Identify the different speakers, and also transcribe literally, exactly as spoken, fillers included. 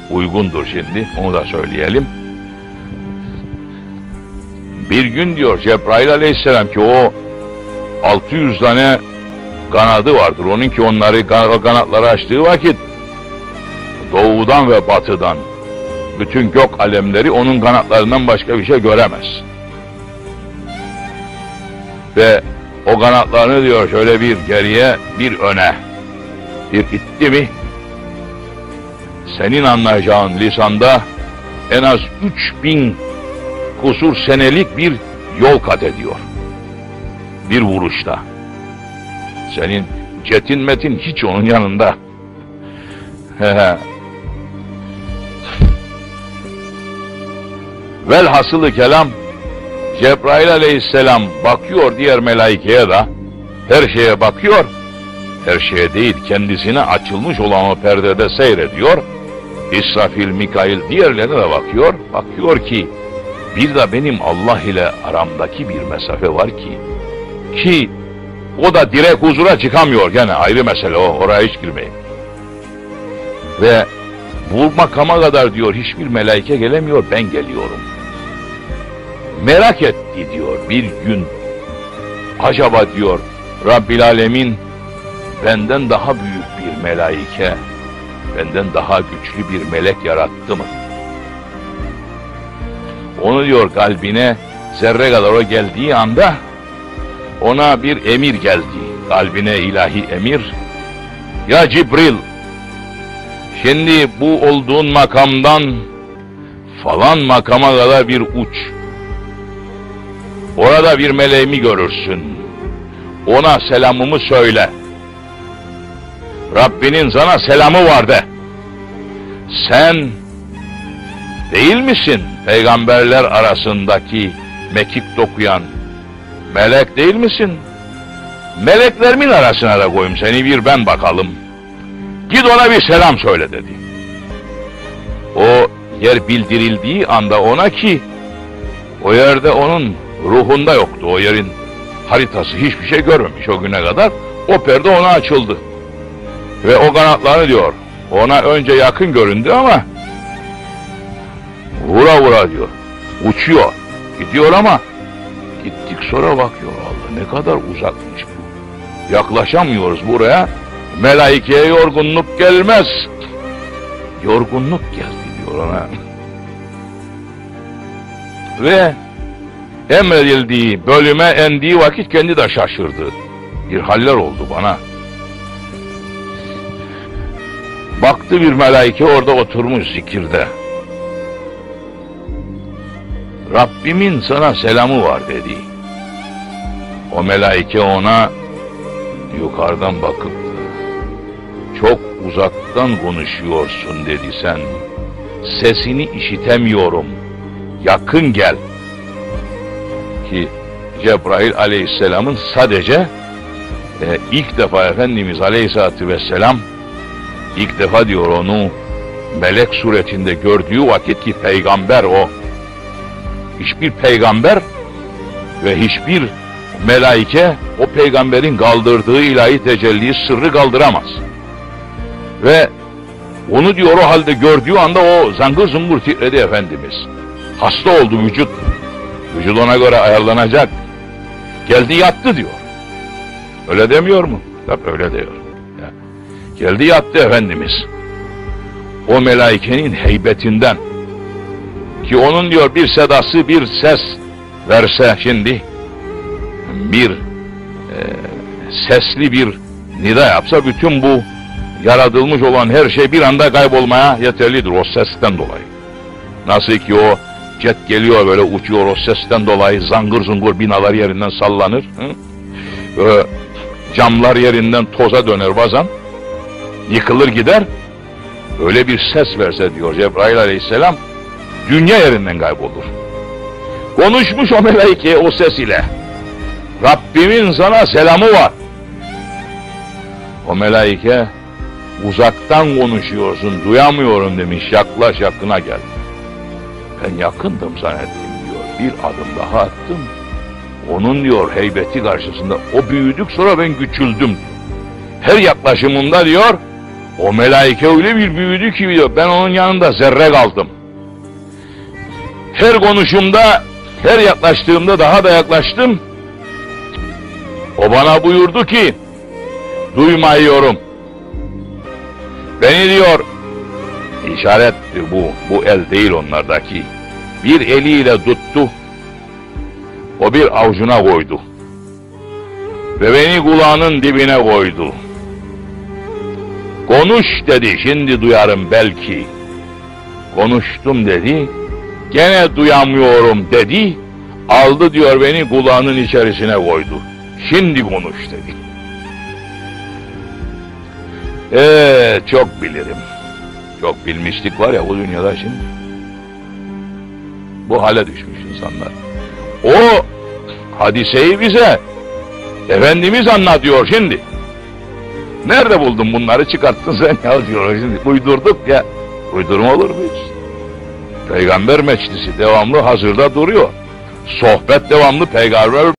Speaker 1: uygundur şimdi, onu da söyleyelim. Bir gün diyor Cebrail aleyhisselam ki o altı yüz tane kanadı vardır. Onun ki onları, kanatları açtığı vakit doğudan ve batıdan bütün gök alemleri onun kanatlarından başka bir şey göremez. Ve o kanatlarını diyor şöyle bir geriye bir öne bir itti mi senin anlayacağın lisanda en az üç bin kusur senelik bir yol kat ediyor. Bir vuruşta. Senin cetin metin hiç onun yanında. Velhasılı kelam Cebrail aleyhisselam bakıyor diğer melaikeye de, her şeye bakıyor, her şeye değil kendisine açılmış olan o perdede seyrediyor. İsrafil, Mikail diğerlerine de bakıyor, bakıyor ki bir de benim Allah ile aramdaki bir mesafe var ki, ki o da direkt huzura çıkamıyor, gene ayrı mesele o, oraya hiç girmeyin. Ve bu makama kadar diyor hiçbir melaike gelemiyor, ben geliyorum. Merak etti diyor bir gün, acaba diyor Rabbil Alemin benden daha büyük bir melaike, benden daha güçlü bir melek yarattı mı? Onu diyor kalbine zerre kadar o geldiği anda ona bir emir geldi, kalbine ilahi emir. Ya Cibril, şimdi bu olduğun makamdan falan makama kadar bir uç. Orada bir meleğimi görürsün. Ona selamımı söyle. Rabbinin sana selamı var de. Sen değil misin peygamberler arasındaki mekik dokuyan melek değil misin? Meleklerimin arasına da koyayım seni, bir ben bakalım. Git ona bir selam söyle dedi. O yer bildirildiği anda ona ki o yerde onun ruhunda yoktu. O yerin haritası hiçbir şey görmemiş o güne kadar. O perde ona açıldı. Ve o kanatları diyor ona önce yakın göründü ama vura vura diyor uçuyor. Gidiyor ama gittik sonra bakıyor Allah ne kadar uzakmış bu. Yaklaşamıyoruz buraya. Melaikeye yorgunluk gelmez. Yorgunluk geldi diyor ona. Ve emredildiği bölüme endiği vakit kendi de şaşırdı. Bir haller oldu bana. Baktı bir melaike orada oturmuş zikirde. Rabbimin sana selamı var dedi. O melaike ona yukarıdan bakıp çok uzaktan konuşuyorsun dedi sen. Sesini işitemiyorum. Yakın gel. Ki Cebrail aleyhisselamın sadece e, ilk defa Efendimiz aleyhissalatü vesselam ilk defa diyor onu melek suretinde gördüğü vakit ki peygamber o. Hiçbir peygamber ve hiçbir melaike o peygamberin kaldırdığı ilahi tecelliyi sırrı kaldıramaz. Ve onu diyor o halde gördüğü anda o zangır zungur titredi Efendimiz. Hasta oldu vücut. Vücut ona göre ayarlanacak. Geldi yattı diyor. Öyle demiyor mu? Tabi öyle diyor. Ya. Geldi yattı Efendimiz. O melaikenin heybetinden. Ki onun diyor bir sedası bir ses verse şimdi bir e, sesli bir nida yapsa bütün bu yaratılmış olan her şey bir anda kaybolmaya yeterlidir o sesten dolayı. Nasıl ki o jet geliyor böyle uçuyor o sesten dolayı zangır zungur binalar yerinden sallanır. Hı? Böyle camlar yerinden toza döner bazen. Yıkılır gider. Öyle bir ses verse diyor Cebrail aleyhisselam dünya yerinden kaybolur. Konuşmuş o melaikeye o ses ile. Rabbimin sana selamı var. O melaike uzaktan konuşuyorsun duyamıyorum demiş, yaklaş yakına gel. Ben yakındım zannettim diyor, bir adım daha attım. Onun diyor heybeti karşısında o büyüdük sonra ben küçüldüm. Her yaklaşımında diyor O melaike öyle bir büyüdü ki diyor, ben onun yanında zerre kaldım. Her konuşumda, her yaklaştığımda daha da yaklaştım. O bana buyurdu ki, duymuyorum. Beni diyor, işarettir bu, bu el değil onlardaki. Bir eliyle tuttu, o bir avucuna koydu. Ve beni kulağının dibine koydu. Konuş dedi, şimdi duyarım belki. Konuştum dedi, gene duyamıyorum dedi. Aldı diyor beni kulağının içerisine koydu. Şimdi konuş dedi. Eee çok bilirim. Çok bilmişlik var ya bu dünyada şimdi. Bu hale düşmüş insanlar. O hadiseyi bize Efendimiz anlatıyor şimdi. Nerede buldun bunları, çıkarttın sen ya diyor. Şimdi uydurduk ya. Uydurma olur mu hiç? Peygamber meclisi devamlı hazırda duruyor. Sohbet devamlı peygamber